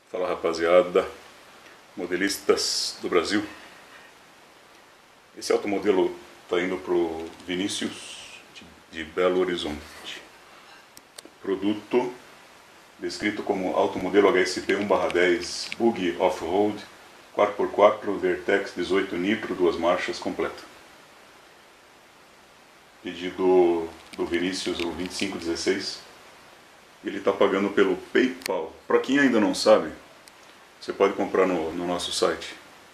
Fala rapaziada, modelistas do Brasil. Esse automodelo está indo para o Vinícius de Belo Horizonte. Produto descrito como automodelo HSP 1/10 Buggy Off-Road 4x4 Vertex 18 Nitro 2 marchas completa. Pedido do Vinícius, o 2516. Ele está pagando pelo PayPal. Para quem ainda não sabe, você pode comprar no nosso site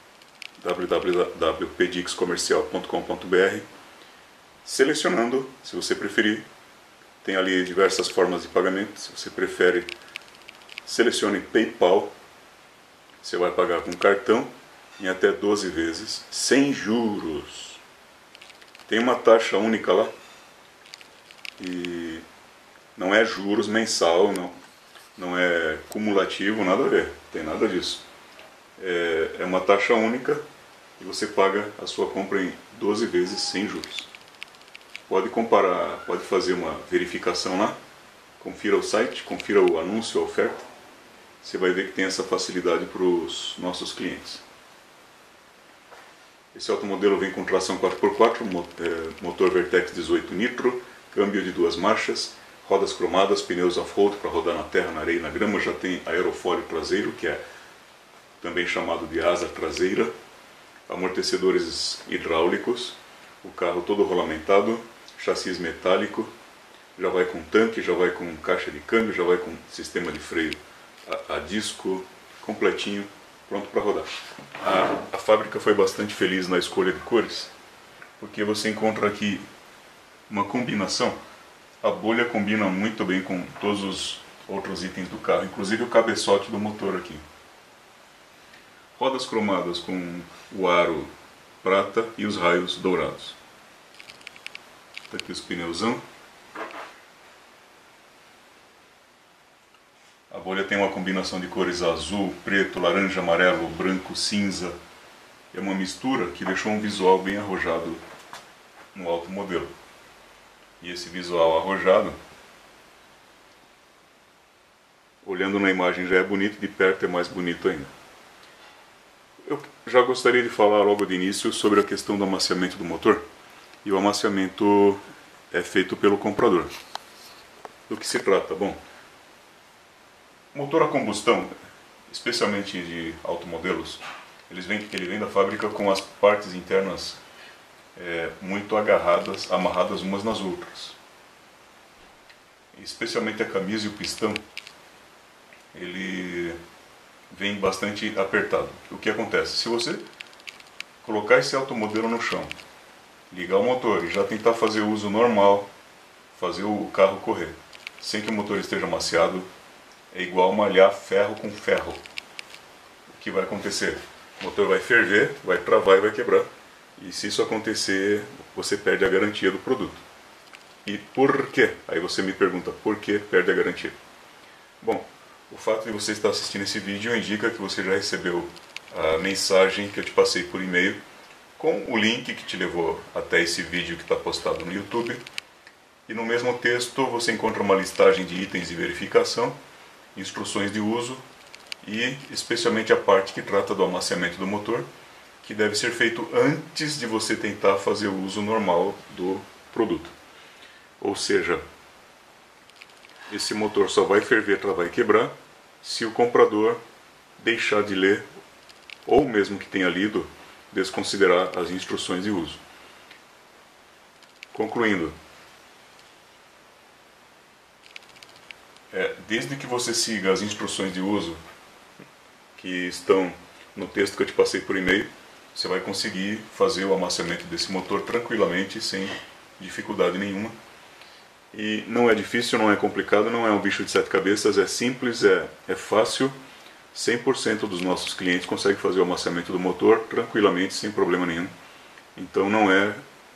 www.pdixcomercial.com.br, selecionando, se você preferir. Tem ali diversas formas de pagamento. Se você prefere, selecione PayPal. Você vai pagar com cartão em até 12 vezes, sem juros. Tem uma taxa única lá. E não é juros mensal, não é cumulativo, nada a ver, tem nada disso. É uma taxa única e você paga a sua compra em 12 vezes sem juros. Pode comparar, pode fazer uma verificação lá, confira o site, confira o anúncio, a oferta. Você vai ver que tem essa facilidade para os nossos clientes. Esse automodelo vem com tração 4x4, motor Vertex 18 Nitro, câmbio de 2 marchas, rodas cromadas, pneus off-road para rodar na terra, na areia e na grama. Já tem aerofólio traseiro, que é também chamado de asa traseira, amortecedores hidráulicos, o carro todo rolamentado, chassi metálico, já vai com tanque, já vai com caixa de câmbio, já vai com sistema de freio a disco, completinho, pronto para rodar. A fábrica foi bastante feliz na escolha de cores, porque você encontra aqui uma combinação. A bolha combina muito bem com todos os outros itens do carro, inclusive o cabeçote do motor aqui. Rodas cromadas com o aro prata e os raios dourados. Tá aqui os pneuzão. A bolha tem uma combinação de cores azul, preto, laranja, amarelo, branco, cinza. É uma mistura que deixou um visual bem arrojado no automodelo. E esse visual arrojado, olhando na imagem já é bonito, de perto é mais bonito ainda. Eu já gostaria de falar logo de início sobre a questão do amaciamento do motor. E o amaciamento é feito pelo comprador. Do que se trata? Bom, motor a combustão, especialmente de automodelos, ele vem da fábrica com as partes internas muito amarradas umas nas outras. Especialmente a camisa e o pistão, ele vem bastante apertado. O que acontece? Se você colocar esse automodelo no chão, ligar o motor e já tentar fazer uso normal, fazer o carro correr, sem que o motor esteja amaciado, é igual malhar ferro com ferro. O que vai acontecer? O motor vai ferver, vai travar e vai quebrar. E se isso acontecer, você perde a garantia do produto. E por quê? Aí você me pergunta, por que perde a garantia? Bom, o fato de você estar assistindo esse vídeo indica que você já recebeu a mensagem que eu te passei por e-mail com o link que te levou até esse vídeo que está postado no YouTube. E no mesmo texto você encontra uma listagem de itens de verificação, instruções de uso e especialmente a parte que trata do amaciamento do motor, que deve ser feito antes de você tentar fazer o uso normal do produto. Ou seja, esse motor só vai ferver, travar e quebrar se o comprador deixar de ler, ou mesmo que tenha lido, desconsiderar as instruções de uso. Concluindo, desde que você siga as instruções de uso que estão no texto que eu te passei por e-mail, você vai conseguir fazer o amaciamento desse motor tranquilamente, sem dificuldade nenhuma. E não é difícil, não é complicado, não é um bicho de 7 cabeças, é simples, é fácil. 100% dos nossos clientes conseguem fazer o amaciamento do motor tranquilamente, sem problema nenhum. Então não é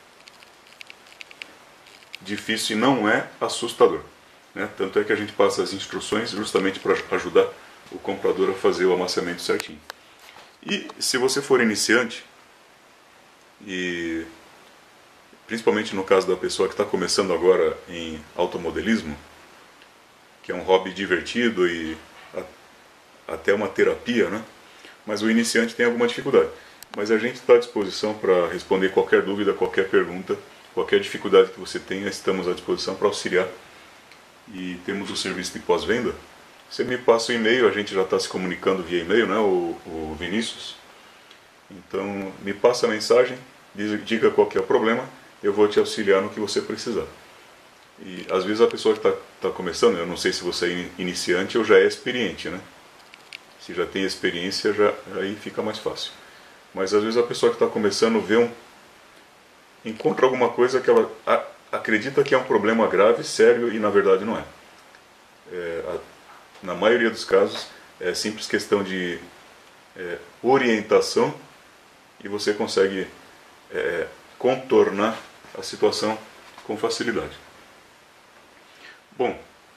difícil e não é assustador, né? Tanto é que a gente passa as instruções justamente para ajudar o comprador a fazer o amaciamento certinho. E se você for iniciante, e principalmente no caso da pessoa que está começando agora em automodelismo, que é um hobby divertido e até uma terapia, né? Mas o iniciante tem alguma dificuldade. Mas a gente está à disposição para responder qualquer dúvida, qualquer pergunta, qualquer dificuldade que você tenha, estamos à disposição para auxiliar. E temos o serviço de pós-venda. Você me passa o e-mail, a gente já está se comunicando via e-mail, né, o Vinícius. Então, me passa a mensagem, diga qual que é o problema, eu vou te auxiliar no que você precisar. E às vezes a pessoa que está começando, eu não sei se você é iniciante ou já é experiente, né? Se já tem experiência, aí fica mais fácil. Mas às vezes a pessoa que está começando encontra alguma coisa que ela acredita que é um problema grave, sério, e na verdade não é. Na maioria dos casos é simples questão de orientação e você consegue contornar a situação com facilidade. Bom,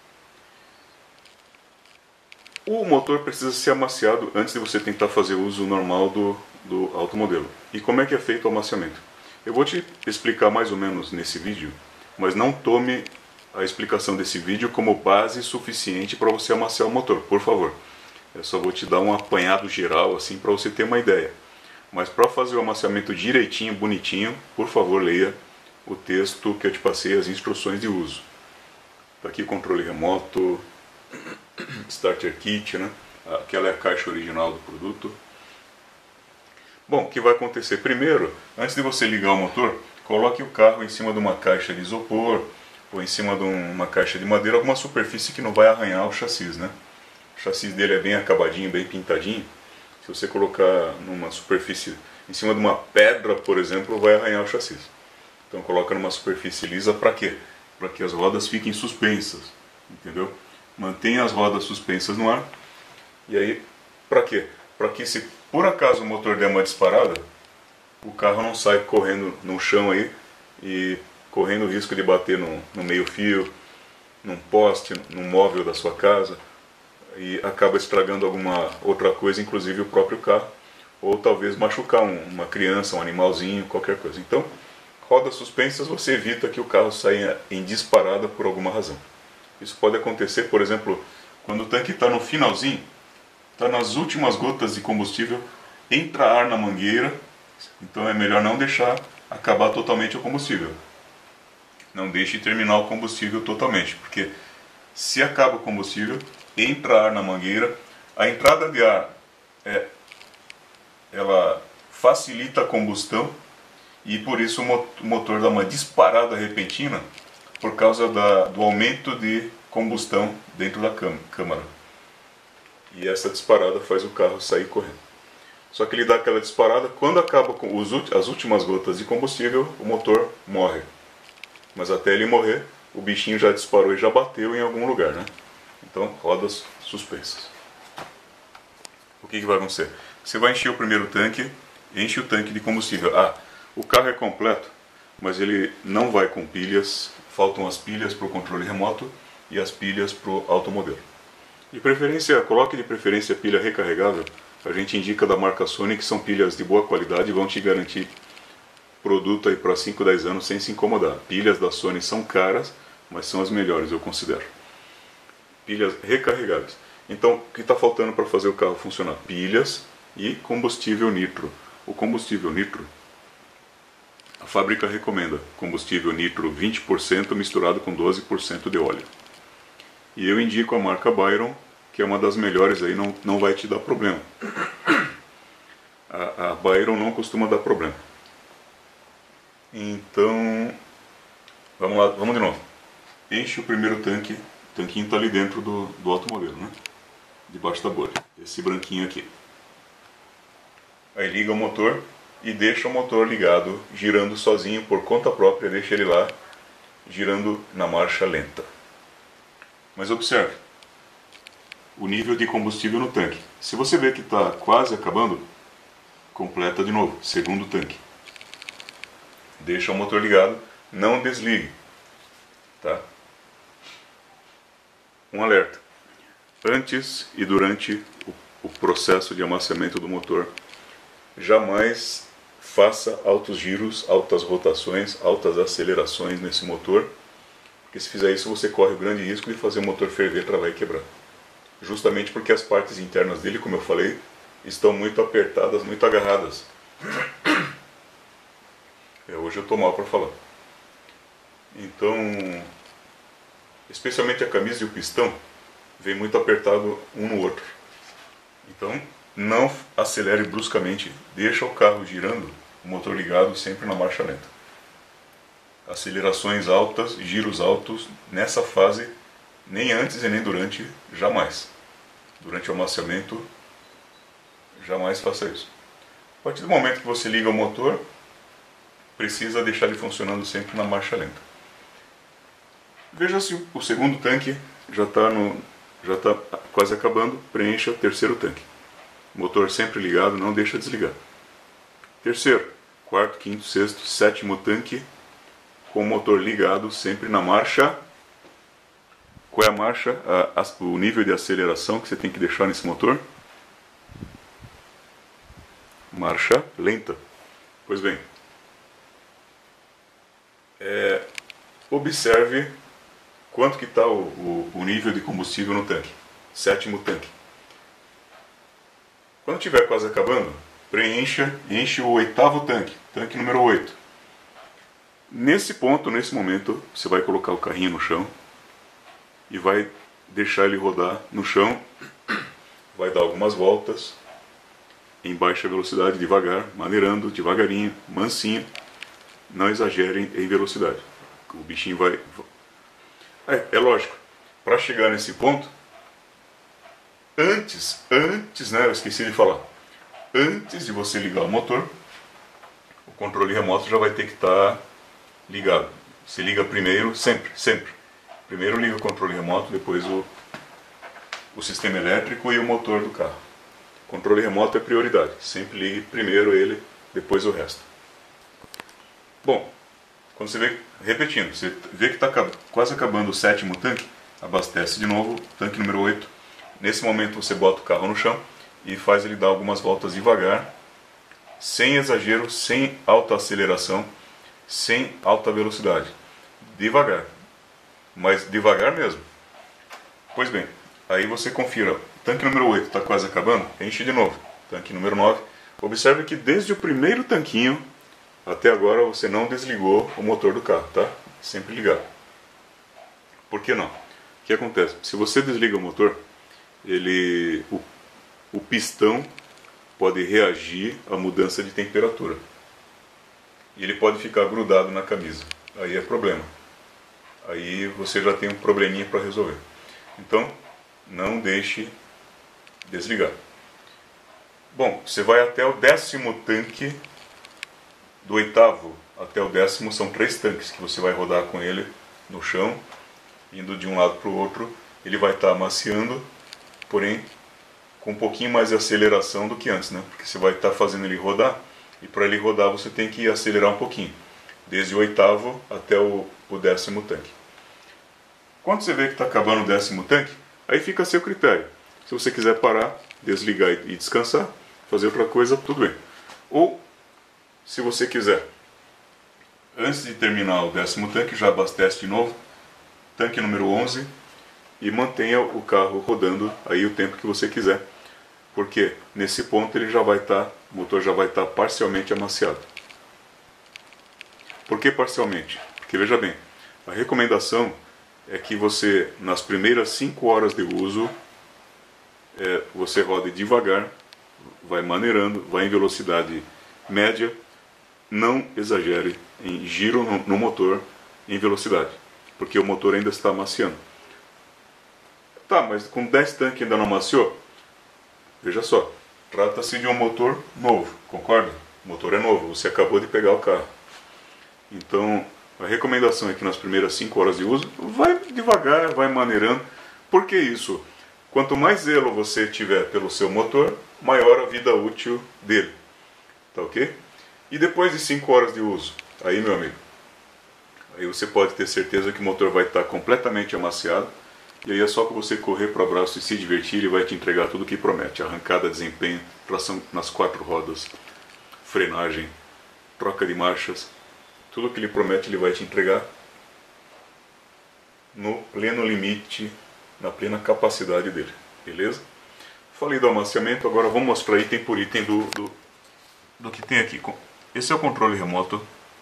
o motor precisa ser amaciado antes de você tentar fazer uso normal do automodelo. E como é que é feito o amaciamento? Eu vou te explicar mais ou menos nesse vídeo, mas não tome a explicação desse vídeo como base suficiente para você amaciar o motor, por favor. Eu só vou te dar um apanhado geral assim para você ter uma ideia. Mas para fazer o amaciamento direitinho, bonitinho, por favor leia o texto que eu te passei, as instruções de uso. Está aqui controle remoto, starter kit, né? Aquela é a caixa original do produto. Bom, o que vai acontecer? Primeiro, antes de você ligar o motor, coloque o carro em cima de uma caixa de isopor ou em cima de uma caixa de madeira, alguma superfície que não vai arranhar o chassi, né? O chassi dele é bem acabadinho, bem pintadinho. Se você colocar numa superfície, em cima de uma pedra, por exemplo, vai arranhar o chassi. Então coloca numa superfície lisa para quê? Para que as rodas fiquem suspensas, entendeu? Mantenha as rodas suspensas no ar. E aí, para quê? Para que se por acaso o motor der uma disparada, o carro não sai correndo no chão aí e correndo o risco de bater no meio-fio, num poste, num móvel da sua casa e acaba estragando alguma outra coisa, inclusive o próprio carro, ou talvez machucar uma criança, um animalzinho, qualquer coisa. Então, rodas suspensas você evita que o carro saia em disparada por alguma razão. Isso pode acontecer, por exemplo, quando o tanque está no finalzinho, está nas últimas gotas de combustível, entra ar na mangueira, então é melhor não deixar acabar totalmente o combustível. Não deixe terminar o combustível totalmente, porque se acaba o combustível, entra ar na mangueira, a entrada de ar ela facilita a combustão e por isso o motor dá uma disparada repentina por causa do aumento de combustão dentro da câmara. E essa disparada faz o carro sair correndo. Só que ele dá aquela disparada, quando acaba com as últimas gotas de combustível, o motor morre. Mas até ele morrer, o bichinho já disparou e já bateu em algum lugar, né? Então, rodas suspensas. O que vai acontecer? Você vai encher o primeiro tanque, enche o tanque de combustível. O carro é completo, mas ele não vai com pilhas, faltam as pilhas para o controle remoto e as pilhas para o automodelo. De preferência, coloque de preferência pilha recarregável. A gente indica da marca Sony que são pilhas de boa qualidade e vão te garantir produto aí para 5, 10 anos sem se incomodar. Pilhas da Sony são caras, mas são as melhores, eu considero. Pilhas recarregáveis. Então, o que está faltando para fazer o carro funcionar? Pilhas e combustível nitro. O combustível nitro, a fábrica recomenda combustível nitro 20% misturado com 12% de óleo. E eu indico a marca Byron, que é uma das melhores aí, não vai te dar problema. A Byron não costuma dar problema. Então, vamos lá, vamos de novo. Enche o primeiro tanque, o tanquinho está ali dentro do automóvel, né? Debaixo da bolha, esse branquinho aqui. Aí liga o motor e deixa o motor ligado, girando sozinho por conta própria, deixa ele lá, girando na marcha lenta. Mas observe o nível de combustível no tanque. Se você vê que está quase acabando, completa de novo, segundo tanque. Deixa o motor ligado, não desligue. Tá? Um alerta. Antes e durante o processo de amaciamento do motor, jamais faça altos giros, altas rotações, altas acelerações nesse motor, porque se fizer isso você corre o grande risco de fazer o motor ferver, travar e quebrar. justamente porque as partes internas dele, como eu falei, estão muito apertadas, muito agarradas. Hoje eu estou mal para falar. Então, especialmente a camisa e o pistão, vem muito apertado um no outro. Então, não acelere bruscamente, deixa o carro girando, o motor ligado sempre na marcha lenta. Acelerações altas, giros altos, nessa fase, nem antes e nem durante, jamais. Durante o amaciamento, jamais faça isso. A partir do momento que você liga o motor, precisa deixar ele funcionando sempre na marcha lenta. Veja se o segundo tanque já está quase acabando, preencha o terceiro tanque. Motor sempre ligado, não deixa desligar. Terceiro, quarto, quinto, sexto, sétimo tanque com o motor ligado sempre na marcha. Qual é a marcha? O nível de aceleração que você tem que deixar nesse motor? Marcha lenta. Pois bem, observe quanto que está o nível de combustível no tanque. Sétimo tanque. Quando estiver quase acabando, enche o oitavo tanque, tanque número 8. Nesse ponto, nesse momento, você vai colocar o carrinho no chão e vai deixar ele rodar no chão, vai dar algumas voltas em baixa velocidade, devagar, maneirando, devagarinho, mansinho, não exagerem em velocidade. O bichinho vai... É lógico, para chegar nesse ponto, antes, né, eu esqueci de falar, antes de você ligar o motor, o controle remoto já vai ter que estar ligado. Você liga primeiro, sempre. Primeiro liga o controle remoto, depois o sistema elétrico e o motor do carro. O controle remoto é prioridade, sempre ligue primeiro ele, depois o resto. Bom, quando você vê, repetindo, você vê que está quase acabando o sétimo tanque, abastece de novo, tanque número 8. Nesse momento você bota o carro no chão e faz ele dar algumas voltas devagar, sem exagero, sem alta aceleração, sem alta velocidade. Devagar, mas devagar mesmo. Pois bem, aí você confira, tanque número 8 está quase acabando, enche de novo. Tanque número 9, observe que desde o primeiro tanquinho até agora você não desligou o motor do carro, tá? Sempre ligado. Por que não? O que acontece? Se você desliga o motor, o pistão pode reagir à mudança de temperatura. E ele pode ficar grudado na camisa. Aí é problema. Aí você já tem um probleminha para resolver. Então, não deixe desligar. Bom, você vai até o 10º tanque. Do 8º até o 10º são 3 tanques que você vai rodar com ele no chão, indo de um lado para o outro. Ele vai estar amaciando, porém com um pouquinho mais de aceleração do que antes, né? Porque você vai estar fazendo ele rodar, e para ele rodar você tem que acelerar um pouquinho, desde o 8º até o 10º tanque. Quando você vê que está acabando o 10º tanque, aí fica a seu critério. Se você quiser parar, desligar e descansar, fazer outra coisa, tudo bem. Ou, se você quiser, antes de terminar o 10º tanque, já abastece de novo, tanque número 11, e mantenha o carro rodando aí o tempo que você quiser, porque nesse ponto ele já vai estar, o motor já vai estar parcialmente amaciado. Por que parcialmente? Porque veja bem, a recomendação é que você, nas primeiras 5 horas de uso, você rode devagar, vai maneirando, vai em velocidade média, não exagere em giro no motor em velocidade, porque o motor ainda está amaciando. Tá, mas com 10 tanques ainda não amaciou? Veja só, trata-se de um motor novo, concorda? O motor é novo, você acabou de pegar o carro. Então, a recomendação é que nas primeiras 5 horas de uso, vai devagar, vai maneirando. Por que isso? Quanto mais zelo você tiver pelo seu motor, maior a vida útil dele. Tá ok? E depois de 5 horas de uso, aí meu amigo, aí você pode ter certeza que o motor vai estar completamente amaciado, e aí é só que você correr para o abraço e se divertir, ele vai te entregar tudo o que promete: arrancada, desempenho, tração nas 4 rodas, frenagem, troca de marchas, tudo o que ele promete ele vai te entregar no pleno limite, na plena capacidade dele. Beleza? Falei do amaciamento, agora vamos mostrar item por item do que tem aqui. Esse é o controle remoto.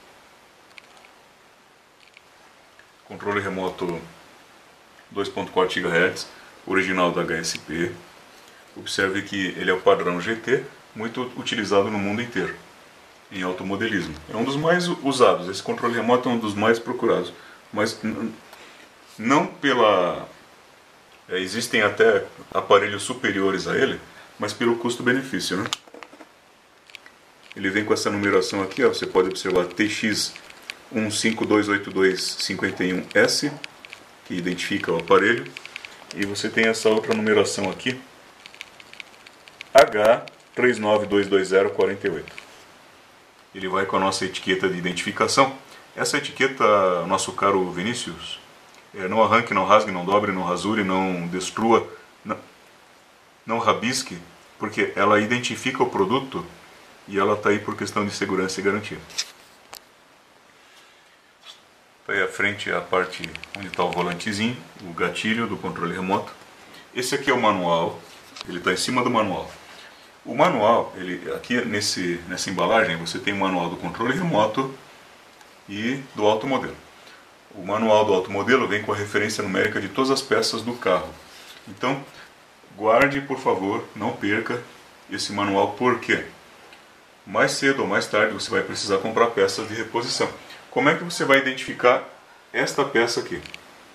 Controle remoto 2.4 GHz, original da HSP. Observe que ele é o padrão GT, muito utilizado no mundo inteiro, em automodelismo. É um dos mais usados, esse controle remoto é um dos mais procurados. Mas não pela... existem até aparelhos superiores a ele, mas pelo custo-benefício, né? Ele vem com essa numeração aqui, ó, você pode observar TX1528251S, que identifica o aparelho, e você tem essa outra numeração aqui, H3922048. Ele vai com a nossa etiqueta de identificação. Essa etiqueta, nosso caro Vinícius, não arranque, não rasgue, não dobre, não rasure, não destrua, não rabisque, porque ela identifica o produto e ela está aí por questão de segurança e garantia. Está aí à frente a parte onde está o volantezinho, o gatilho do controle remoto. Esse aqui é o manual, ele está em cima do manual. O manual, aqui nessa embalagem, você tem o manual do controle remoto e do automodelo. O manual do automodelo vem com a referência numérica de todas as peças do carro. Então, guarde, por favor, não perca esse manual, porque mais cedo ou mais tarde você vai precisar comprar peças de reposição. Como é que você vai identificar esta peça aqui?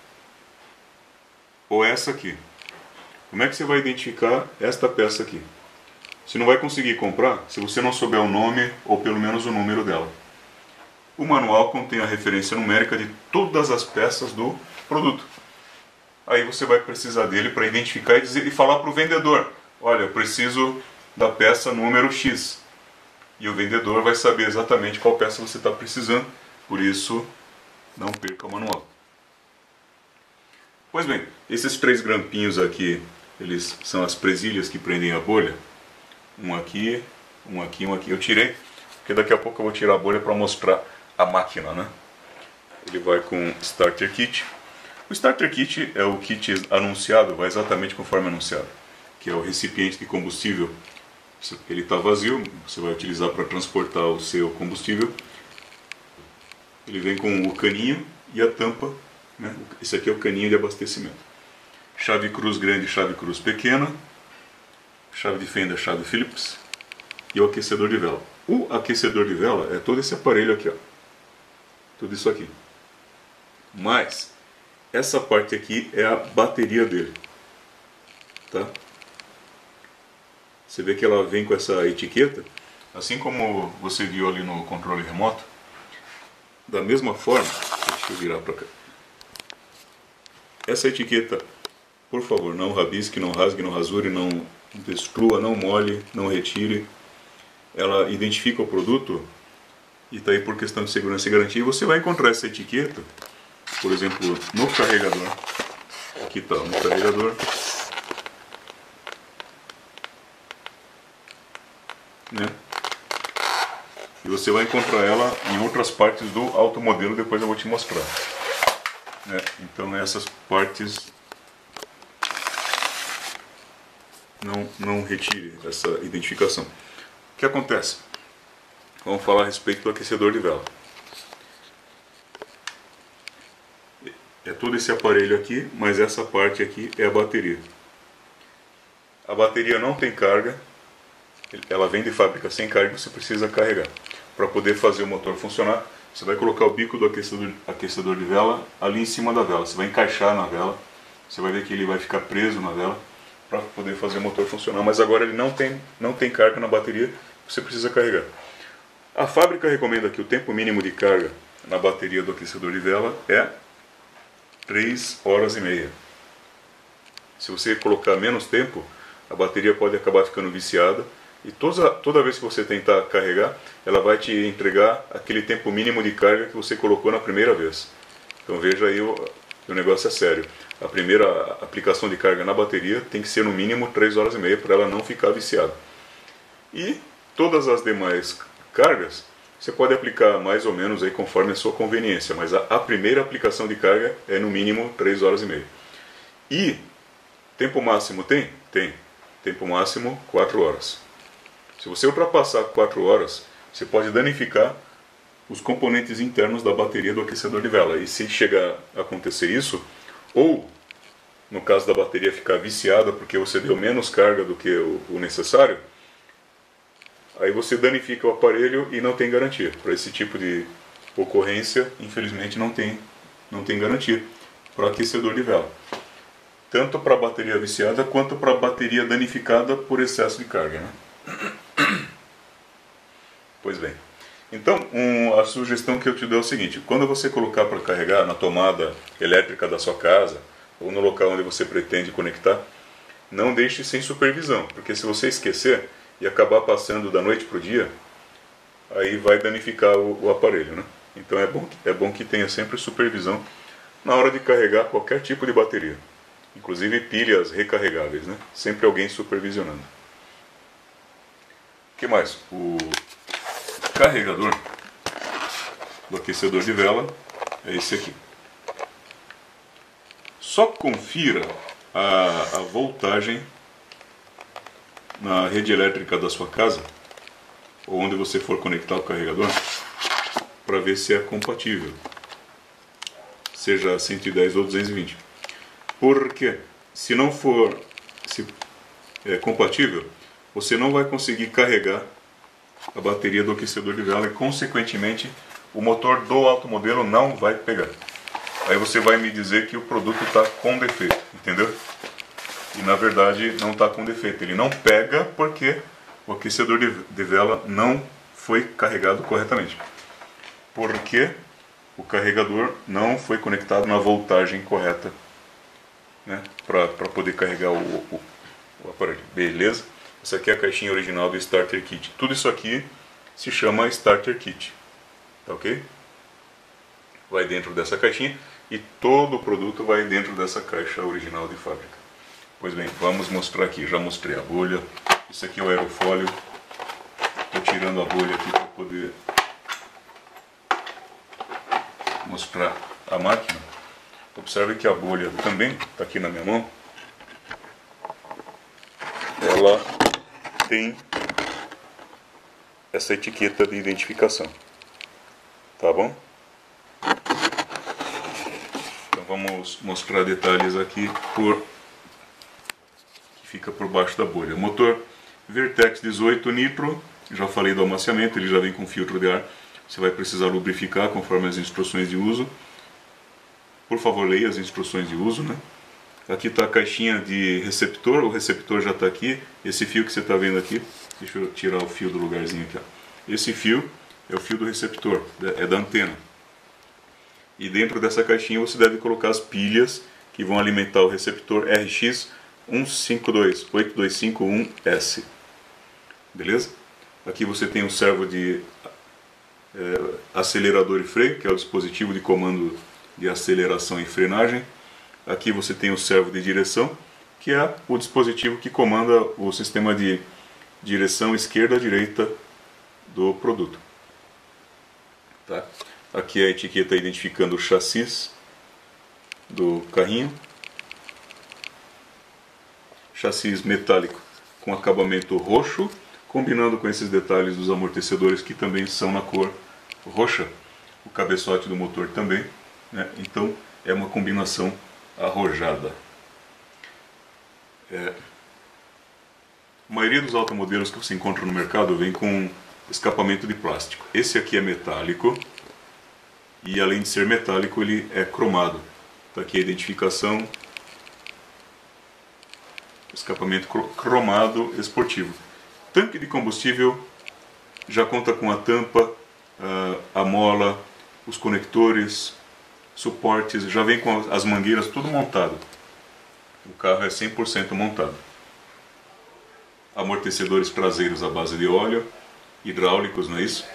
Ou essa aqui? Como é que você vai identificar esta peça aqui? Você não vai conseguir comprar se você não souber o nome ou pelo menos o número dela. O manual contém a referência numérica de todas as peças do produto. Aí você vai precisar dele para identificar e falar para o vendedor: olha, eu preciso da peça número X. E o vendedor vai saber exatamente qual peça você está precisando. Por isso, não perca o manual. Pois bem, esses 3 grampinhos aqui, eles são as presilhas que prendem a bolha. Um aqui, um aqui, um aqui. Eu tirei, porque daqui a pouco eu vou tirar a bolha para mostrar a máquina, né? Ele vai com Starter Kit. O Starter Kit é o kit anunciado, vai exatamente conforme anunciado, que é o recipiente de combustível. Ele está vazio, você vai utilizar para transportar o seu combustível. Ele vem com o caninho e a tampa, né? Esse aqui é o caninho de abastecimento. Chave cruz grande, chave cruz pequena, chave de fenda, chave Phillips e o aquecedor de vela. O aquecedor de vela é todo esse aparelho aqui, ó. Tudo isso aqui. Mas essa parte aqui é a bateria dele, tá? Você vê que ela vem com essa etiqueta, assim como você viu ali no controle remoto. Da mesma forma, deixa eu virar para cá. Essa etiqueta, por favor, não rabisque, não rasgue, não rasure, não destrua, não molhe, não retire. Ela identifica o produto e está aí por questão de segurança e garantia. E você vai encontrar essa etiqueta, por exemplo, no carregador. Aqui está, no carregador. Né? E você vai encontrar ela em outras partes do automodelo, depois eu vou te mostrar. Né? Então essas partes, não retire essa identificação. O que acontece? Vamos falar a respeito do aquecedor de vela. É todo esse aparelho aqui, mas essa parte aqui é a bateria. A bateria não tem carga, ela vem de fábrica sem carga, você precisa carregar. Para poder fazer o motor funcionar, você vai colocar o bico do aquecedor de vela ali em cima da vela. Você vai encaixar na vela, você vai ver que ele vai ficar preso na vela para poder fazer o motor funcionar. Mas agora ele não tem carga na bateria, você precisa carregar. A fábrica recomenda que o tempo mínimo de carga na bateria do aquecedor de vela é 3 horas e meia. Se você colocar menos tempo, a bateria pode acabar ficando viciada e toda vez que você tentar carregar, ela vai te entregar aquele tempo mínimo de carga que você colocou na primeira vez. Então veja aí, o negócio é sério. A primeira aplicação de carga na bateria tem que ser no mínimo 3 horas e meia para ela não ficar viciada. E todas as demais cargas você pode aplicar mais ou menos aí conforme a sua conveniência, mas a primeira aplicação de carga é no mínimo 3 horas e meia. E Tempo máximo tem? Tem. Tempo máximo 4 horas. Se você ultrapassar 4 horas, você pode danificar os componentes internos da bateria do aquecedor de vela. E se chegar a acontecer isso, ou no caso da bateria ficar viciada porque você deu menos carga do que o necessário, aí você danifica o aparelho e não tem garantia. Para esse tipo de ocorrência, infelizmente não tem garantia para aquecedor de vela. Tanto para a bateria viciada quanto para a bateria danificada por excesso de carga, né? Pois bem. Então, a sugestão que eu te dou é o seguinte: quando você colocar para carregar na tomada elétrica da sua casa ou no local onde você pretende conectar, não deixe sem supervisão, porque se você esquecer e acabar passando da noite para o dia, aí vai danificar o aparelho, né? Então é bom que tenha sempre supervisão na hora de carregar qualquer tipo de bateria, inclusive pilhas recarregáveis, né? Sempre alguém supervisionando. O que mais? O carregador do aquecedor de vela é esse aqui. Só confira a voltagem na rede elétrica da sua casa, ou onde você for conectar o carregador, para ver se é compatível, seja 110 ou 220. Porque se não for compatível, você não vai conseguir carregar a bateria do aquecedor de vela e, consequentemente, o motor do alto modelo não vai pegar. Aí você vai me dizer que o produto está com defeito, entendeu? E na verdade não está com defeito. Ele não pega porque o aquecedor de vela não foi carregado corretamente. Porque o carregador não foi conectado na voltagem correta, né, para poder carregar o aparelho. Beleza? Essa aqui é a caixinha original do Starter Kit. Tudo isso aqui se chama Starter Kit. Tá ok? Vai dentro dessa caixinha e todo o produto vai dentro dessa caixa original de fábrica. Pois bem, vamos mostrar aqui. Já mostrei a bolha. Isso aqui é o aerofólio. Estou tirando a bolha aqui para poder mostrar a máquina. Observe que a bolha também está aqui na minha mão. Ela tem essa etiqueta de identificação. Tá bom? Então vamos mostrar detalhes aqui que fica por baixo da bolha. Motor Vertex 18 Nitro. Já falei do amaciamento, ele já vem com filtro de ar. Você vai precisar lubrificar conforme as instruções de uso. Por favor, leia as instruções de uso, né? Aqui está a caixinha de receptor, o receptor já está aqui. Esse fio que você está vendo aqui, deixa eu tirar o fio do lugarzinho aqui, ó. Esse fio é o fio do receptor, é da antena. E dentro dessa caixinha você deve colocar as pilhas que vão alimentar o receptor RX 152825S. Beleza? Aqui você tem um servo de acelerador e freio, que é o dispositivo de comando de aceleração e frenagem. Aqui você tem o servo de direção, que é o dispositivo que comanda o sistema de direção esquerda-direita do produto. Tá? Aqui é a etiqueta identificando o chassi do carrinho. Chassi metálico com acabamento roxo, combinando com esses detalhes dos amortecedores que também são na cor roxa. O cabeçote do motor também, né? Então é uma combinação arrojada. A maioria dos automodelos que você encontra no mercado vem com escapamento de plástico. Esse aqui é metálico e, além de ser metálico, ele é cromado. Está aqui a identificação: escapamento cromado esportivo. Tanque de combustível já conta com a tampa, a mola, os conectores, suportes, já vem com as mangueiras tudo montado. O carro é 100% montado. Amortecedores traseiros à base de óleo, hidráulicos, não é isso?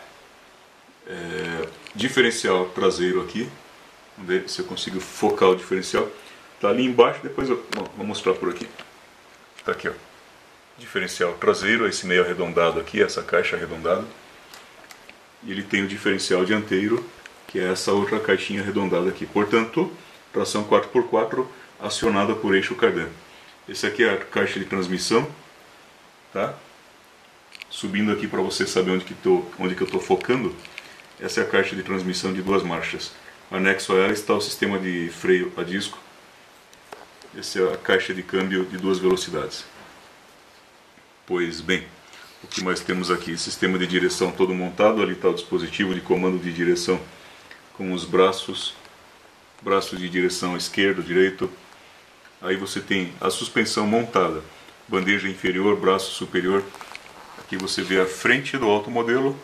Diferencial traseiro aqui. Vamos ver se eu consigo focar o diferencial. Está ali embaixo, depois eu vou mostrar por aqui. Está aqui, ó. Diferencial traseiro, esse meio arredondado aqui, essa caixa arredondada. E ele tem o diferencial dianteiro, que é essa outra caixinha arredondada aqui. Portanto, tração 4x4 acionada por eixo cardan. Esse aqui é a caixa de transmissão, tá? Subindo aqui para você saber onde que eu estou focando. Essa é a caixa de transmissão de 2 marchas. Anexo a ela está o sistema de freio a disco. Essa é a caixa de câmbio de 2 velocidades. Pois bem, o que mais temos aqui? Sistema de direção todo montado. Ali está o dispositivo de comando de direção com os braços de direção esquerdo, direito. Aí você tem a suspensão montada, bandeja inferior, braço superior. Aqui você vê a frente do automodelo,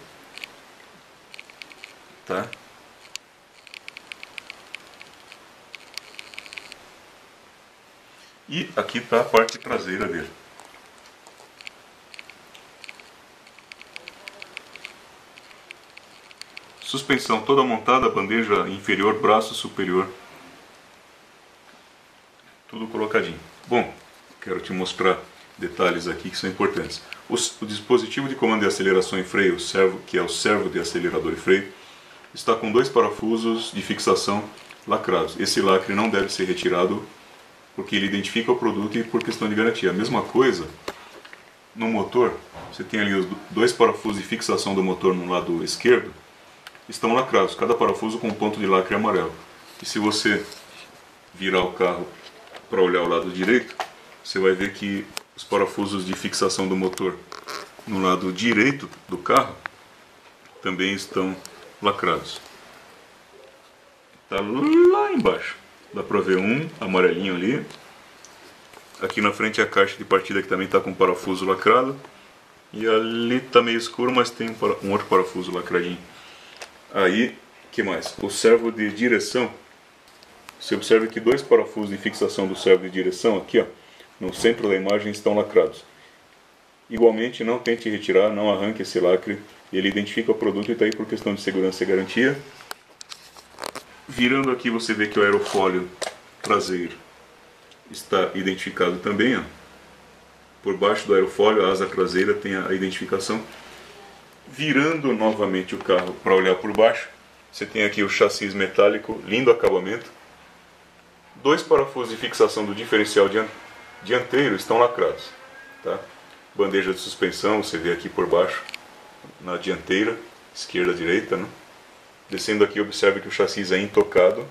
tá? E aqui está a parte traseira dele. Suspensão toda montada, bandeja inferior, braço superior. Tudo colocadinho. Bom, quero te mostrar detalhes aqui que são importantes. O dispositivo de comando de aceleração e freio, que é o servo de acelerador e freio, está com 2 parafusos de fixação lacrados. Esse lacre não deve ser retirado porque ele identifica o produto e por questão de garantia. A mesma coisa no motor, você tem ali os 2 parafusos de fixação do motor no lado esquerdo, estão lacrados, cada parafuso com um ponto de lacre amarelo. E se você virar o carro para olhar o lado direito, você vai ver que os parafusos de fixação do motor no lado direito do carro também estão lacrados. Está lá embaixo. Dá para ver um amarelinho ali. Aqui na frente é a caixa de partida que também está com parafuso lacrado. E ali está meio escuro, mas tem um outro parafuso lacradinho. Aí, que mais? O servo de direção. Você observa que 2 parafusos de fixação do servo de direção aqui, ó, no centro da imagem, estão lacrados. Igualmente, não tente retirar, não arranque esse lacre. Ele identifica o produto e está aí por questão de segurança e garantia. Virando aqui, você vê que o aerofólio traseiro está identificado também, ó. Por baixo do aerofólio, a asa traseira tem a identificação. Virando novamente o carro para olhar por baixo, você tem aqui o chassi metálico, lindo acabamento. 2 parafusos de fixação do diferencial dianteiro estão lacrados, tá? Bandeja de suspensão, você vê aqui por baixo, na dianteira, esquerda, direita, né? Descendo aqui, observe que o chassi é intocado.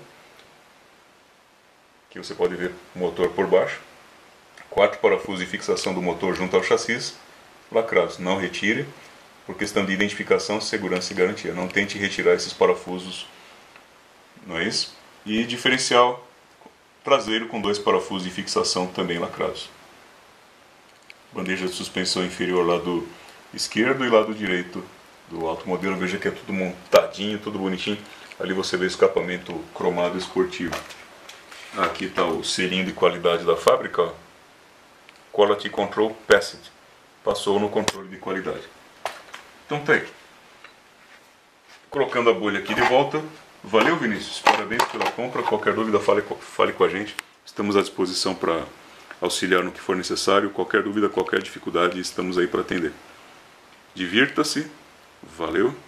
Aqui você pode ver o motor por baixo. 4 parafusos de fixação do motor junto ao chassi, lacrados. Não retire, por questão de identificação, segurança e garantia. Não tente retirar esses parafusos, não é isso? E diferencial traseiro com 2 parafusos de fixação também lacrados. Bandeja de suspensão inferior lado esquerdo e lado direito do automodelo. Veja que é tudo montadinho, tudo bonitinho. Ali você vê o escapamento cromado esportivo. Aqui está o selinho de qualidade da fábrica, ó. Quality Control Passed. Passou no controle de qualidade. Então tá aí. Colocando a bolha aqui de volta. Valeu, Vinícius. Parabéns pela compra. Qualquer dúvida, fale com a gente. Estamos à disposição para auxiliar no que for necessário. Qualquer dúvida, qualquer dificuldade, estamos aí para atender. Divirta-se. Valeu. Vou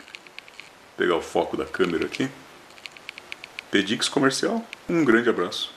pegar o foco da câmera aqui. Pedix Comercial. Um grande abraço.